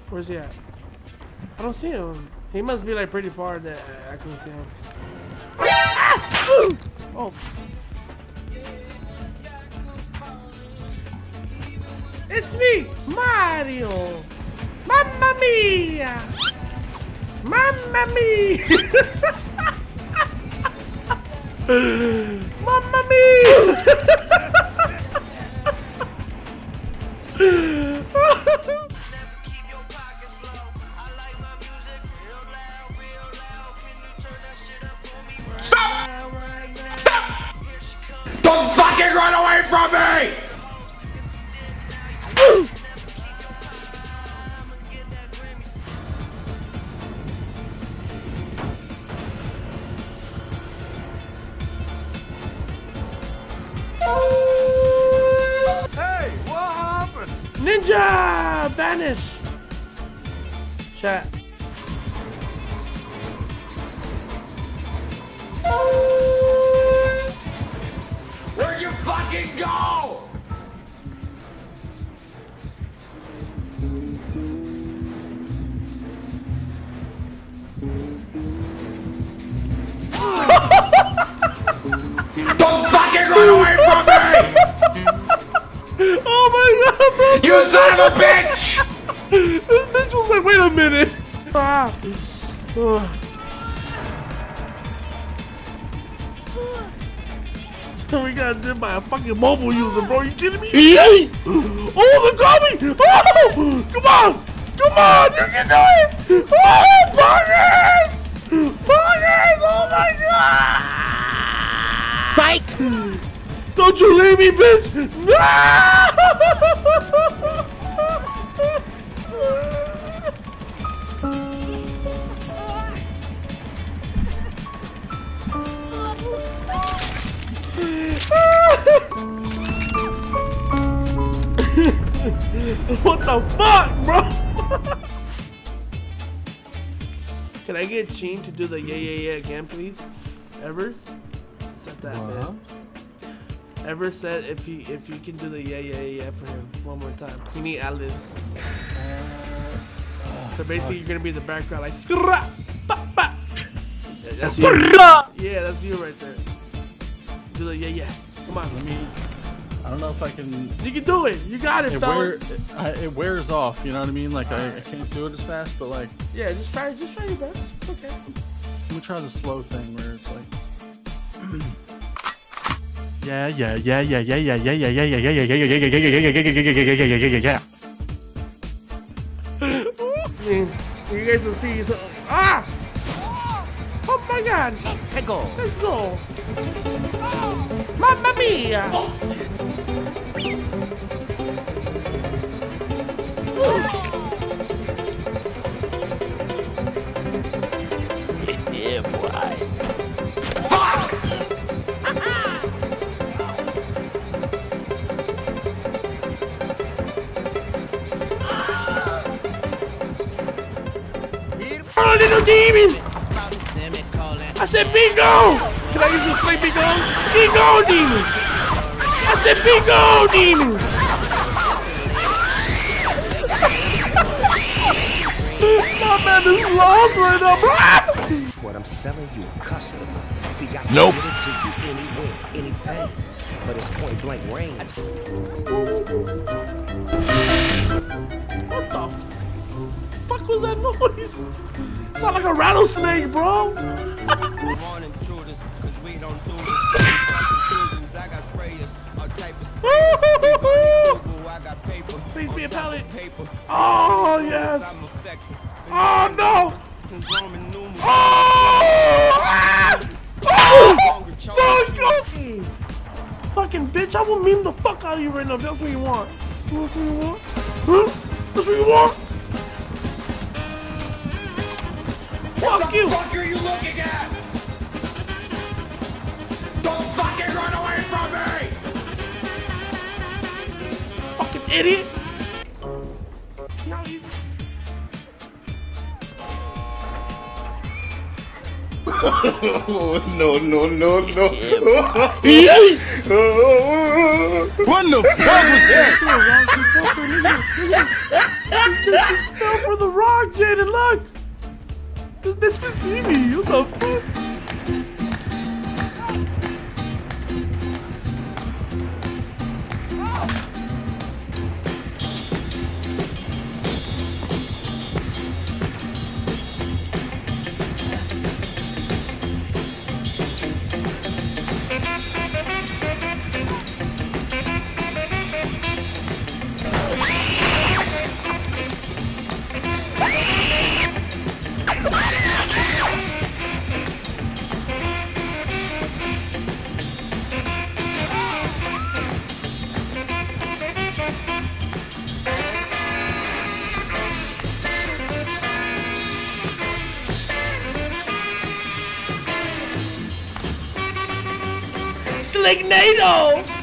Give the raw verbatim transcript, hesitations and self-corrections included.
Where's he at? I don't see him. He must be like pretty far that I can see him. Ah! Oh. It's me, Mario. Mamma mia. Mamma mia. Mamma mia. Stop! Stop! Don't fucking run away from me! Hey, what happened? Ninja! Vanish! Chat. Where'd you fucking go? Don't fucking run away from me! Oh my god, bro! You son of a bitch! This bitch was like, wait a minute! Ah. Oh. We got did by a fucking mobile user, bro. You kidding me? Oh, they got me! Oh! Come on! Come on! You can do it! Oh, Poggers! Poggers! Oh my god! Psych! Don't you leave me, bitch! No! What the fuck, bro? Can I get Gene to do the yeah yeah yeah again, please? Evers? Set that, uh-huh. man. Ever said if you if you can do the yeah yeah yeah for him one more time. You need ad-libs. Uh, oh, so basically, fuck. You're gonna be in the background like. That's you. Yeah, that's you right there. Do the yeah yeah. Come on. Let me. I don't know if I can. You can do it. You got it, it fella. Wear, it, I, it wears off. You know what I mean? Like I, I can't do it as fast, but like. Yeah, just try. Just try your best. It's okay. Let me try the slow thing where it's like. Yeah, yeah, yeah, yeah, yeah, yeah, yeah, yeah, yeah, yeah, yeah, yeah, yeah, yeah, yeah, yeah, yeah, yeah, yeah. You guys will see. Ah! Oh my God! Let's go. Let's go. Mamma mia! Yeah, boy. Oh, little demon! I said bingo! Can I get some sleepy go? Bingo, demon! I said bingo, demon! My man is lost right now, bro! What I'm selling you, customer. See, I can nope. get it to you anywhere, anything. But it's point blank range. What the fuck was that noise? Sound like a rattlesnake, bro. Please be a pallet. Oh yes. Oh no. Oh! Ah! Oh! Fuck you! Fucking bitch, I will meme the fuck out of you right now. That's what you want. That's what you want? Huh? That's what you want? Fuck what you! What the fuck are you looking at? Don't fucking run away from me! Fucking idiot! No, you... no, no, no, no. What the fuck was that? for the rock, Jaden. Look. This bitch can see me. What the fuck? Slignado!